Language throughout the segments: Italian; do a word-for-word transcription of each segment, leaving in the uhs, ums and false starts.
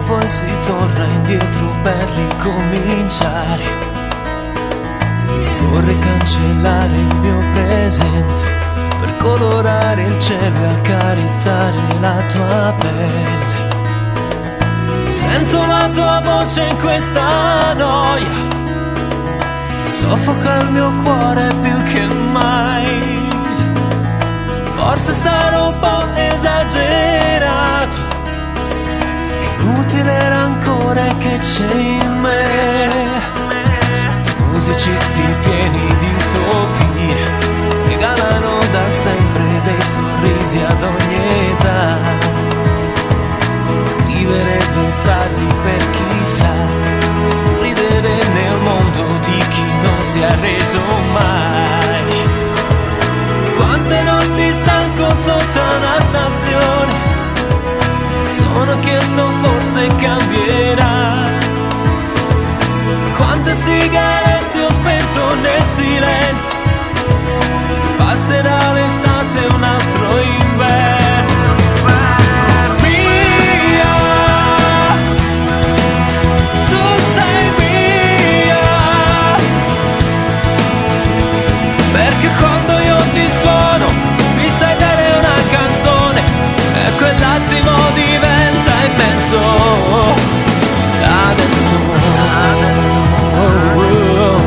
poi si torna indietro per ricominciare. Vorrei cancellare il mio presente per colorare il cielo e accarezzare la tua pelle. Sento la tua voce in questa noia, soffoca il mio cuore più che mai. Forse sarò un po' esagerato, che inutile rancore che c'è in me. Musicisti pieni di utopie regalano da sempre dei sorrisi ad ogni età. Scrivere due frasi per chi sa, sorridere nel mondo di chi non si è arreso mai. Quante notti stanco sotto una stazione, sono chiesto forse cambierà. Quante sigarette ho spento nel silenzio, passerà l'estate e un altro inverno. Mia, tu sei mia, perché quando io ti suono mi sai dare una canzone e quell'attimo diventa immenso. Adesso, adesso oh, oh.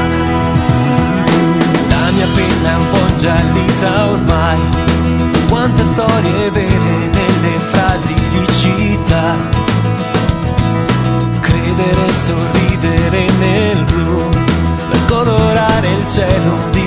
La mia penna è un po' giallita ormai, quante storie vere nelle frasi di città. Credere e sorridere nel blu per colorare il cielo di